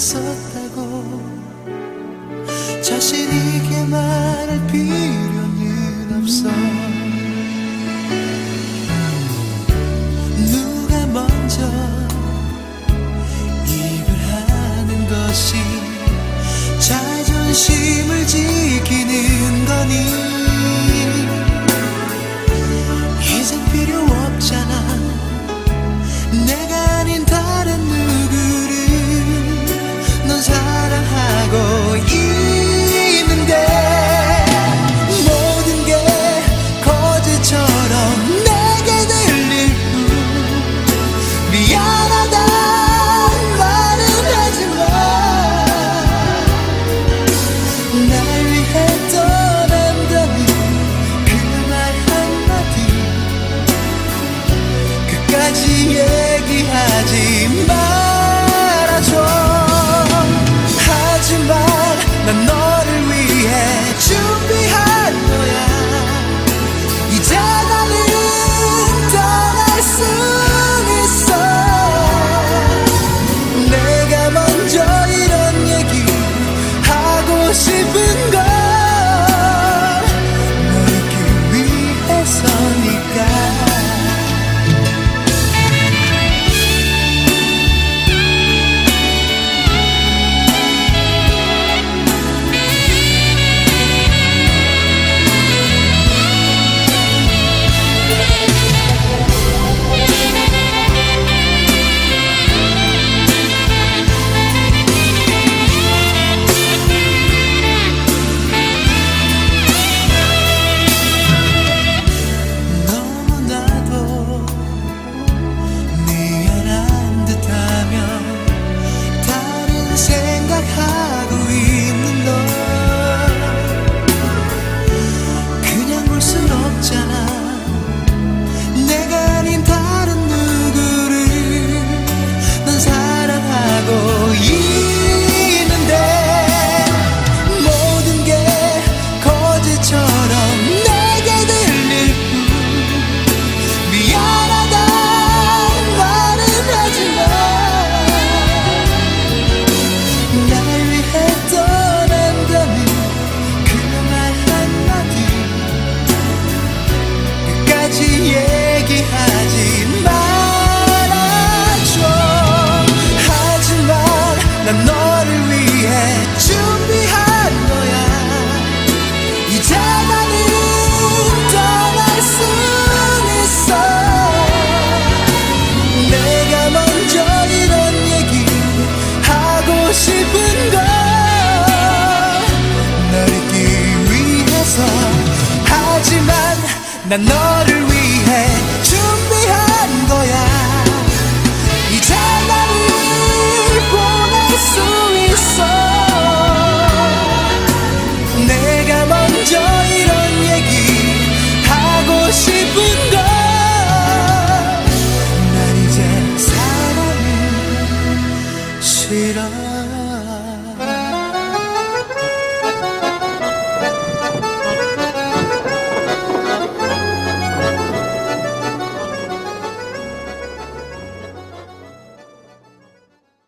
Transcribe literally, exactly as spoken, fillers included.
있었다고 자신 있게 말할 필요는 없어. 누가 먼저 이별하는 것이 자존심을 지키는 거니. 이젠 필요 없잖아. 내가 아닌 다른 누구를 넌 사랑하고 있는데 모든 게 거짓처럼 내게 들릴 뿐. 미안하다 말은 하지마. 날 위해 떠난다는 그 말 한마디 끝까지 얘기하지 말아줘. 하지만 난 너를 위해 준비한 거야. 이제 나는 떠날 수 있어. 내가 먼저 이런 얘기 하고 싶은 건 널 잊기 위해서니까. 난 너를 위해 준비한 거야. 이제 나는 떠날 수 있어. 내가 먼저 이런 얘기 하고 싶은 건 널 잊기 위해서. 하지만 난 너를 위해 준비한 거야. 이제 나를 보낼 수 있어. 내가 먼저 이런 얘기 하고 싶은 건 난 이제 사랑이 싫어.